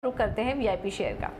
Outlook करते हैं VIP share का।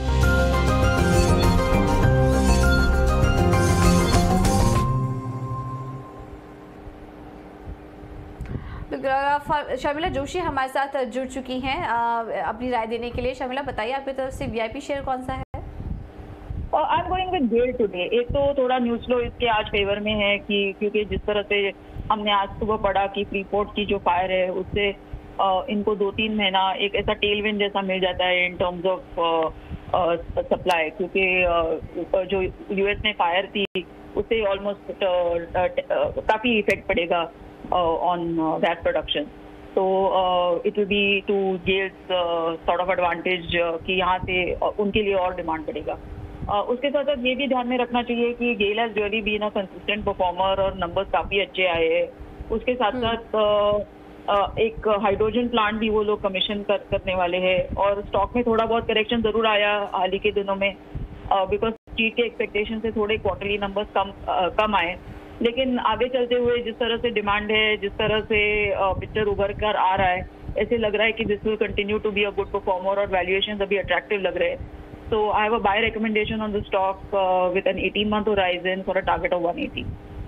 शर्मिला जोशी हमारे साथ जुड़ चुकी हैं अपनी राय देने के लिए। शर्मिला, बताइए आपकी तरफ से वीआईपी शेयर कौन सा है? I am going with GAIL today. एक तो थोड़ा न्यूज फ्लो इसके आज फेवर में है कि क्योंकि जिस तरह से हमने आज सुबह पढ़ा कि फ्रीपोर्ट की जो फायर है उससे इनको 2-3 महीना एक ऐसा टेलविंड जैसा मिल जाता है इन टर्म्स ऑफ सप्लाई, क्योंकि जो यूएस में फायर थी उससे ऑलमोस्ट काफी इफेक्ट पड़ेगा on gas production. So it will be to GAIL's sort of advantage कि यहाँ से उनके लिए और डिमांड बढ़ेगा। उसके साथ साथ ये भी ध्यान में रखना चाहिए कि GAIL has really been a consistent performer और नंबर्स काफी अच्छे आए हैं। उसके साथ साथ एक हाइड्रोजन प्लांट भी वो लोग कमीशन करने वाले हैं और स्टॉक में थोड़ा बहुत करेक्शन जरूर आया हाल ही के दिनों में, बिकॉज स्ट्रीट के एक्सपेक्टेशन से थोड़े क्वार्टरली नंबर्स कम आए। लेकिन आगे चलते हुए जिस तरह से डिमांड है, जिस तरह से पिक्चर उभर कर आ रहा है, ऐसे लग रहा है कि this will continue to be a good performer और वैल्यूएशन अभी अट्रैक्टिव लग रहे हैं। So I have a buy recommendation on the stock with an 18-month horizon for a target of 180।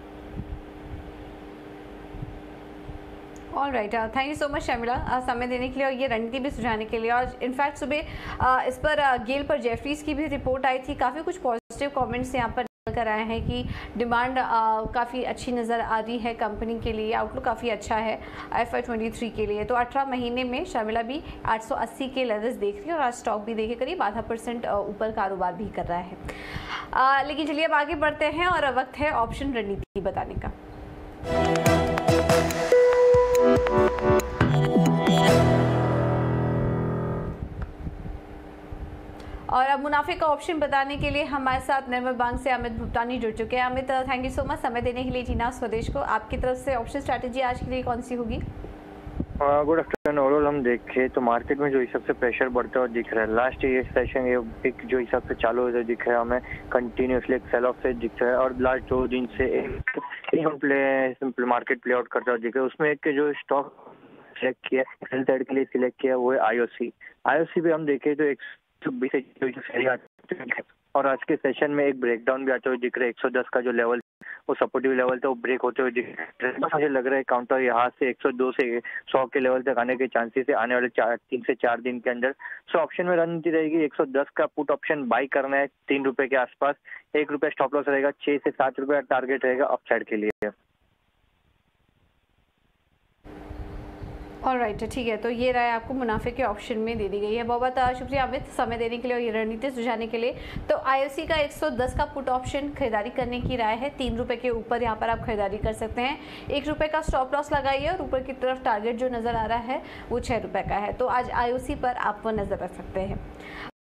All right, thank you so much Sharmila समय देने के लिए और ये रणनीति भी सुझाने के लिए। और इनफैक्ट सुबह इस पर गेल पर जेफरीज की भी रिपोर्ट आई थी, काफ़ी कुछ पॉजिटिव कमेंट्स यहाँ पर कर आए हैं कि डिमांड काफ़ी अच्छी नज़र आ रही है कंपनी के लिए, आउटलुक काफ़ी अच्छा है FY23 के लिए। तो 18 महीने में शर्मिला भी 880 के लेवल्स देख रही है और आज स्टॉक भी देखे करीब ½ % ऊपर कारोबार भी कर रहा है। लेकिन चलिए अब आगे बढ़ते हैं और वक्त है ऑप्शन रणनीति बताने का। और अब मुनाफे का ऑप्शन बताने के लिए हमारे साथ निर्मल बैंक से अमित भुगतानी जुड़ चुके हैं। Amit, thank you so much समय देने के लिए जीना स्वदेश को। आपकी तरफ से ऑप्शन स्ट्रैटेजी आज के लिए कौन सी होगी? Good afternoon. ओवरऑल हम देखें तो मार्केट में जो हिसाब से प्रेशर बढ़ता हुआ दिख रहा है, लास्ट ये सेशन ये एक जो हिसाब से चालू होता दिख रहा है हमें कंटिन्यूसली एक सेल ऑफ से दिख रहा है और लास्ट 2 दिन से एक मार्केट प्ले आउट करता हुआ दिख रहा है। उसमें एक जो स्टॉक सिलेक्ट किया सेल साइड के लिए सिलेक्ट किया वो है आईओसी भी हम देखें तो 120 और आज के सेशन में एक ब्रेकडाउन भी आते हुए दिख रहा है। 110 का जो लेवल वो सपोर्टिव लेवल था वो ब्रेक होते हुए दिख रहा है। मुझे लग रहा है काउंटर यहाँ से 102 से 100 के लेवल तक आने के चांसेस है आने वाले 3 से 4 दिन के अंदर। सो ऑप्शन में रणनीति रहेगी 110 का पुट ऑप्शन बाई करना है ₹3 के आसपास, ₹1 स्टॉप लॉस रहेगा, 6 से 7 रुपये टारगेट रहेगा अपसाइड के लिए। ऑल राइट, ठीक है। तो ये राय आपको मुनाफे के ऑप्शन में दे दी गई है। बहुत बहुत शुक्रिया अमित समय देने के लिए और ये रणनीति सुझाने के लिए। तो आईओसी का 110 का पुट ऑप्शन खरीदारी करने की राय है। ₹3 के ऊपर यहाँ पर आप खरीदारी कर सकते हैं। ₹1 का स्टॉप लॉस लगाइए और ऊपर की तरफ टारगेट जो नज़र आ रहा है वो ₹6 का है। तो आज आईओसी पर आप वो नज़र रख सकते हैं।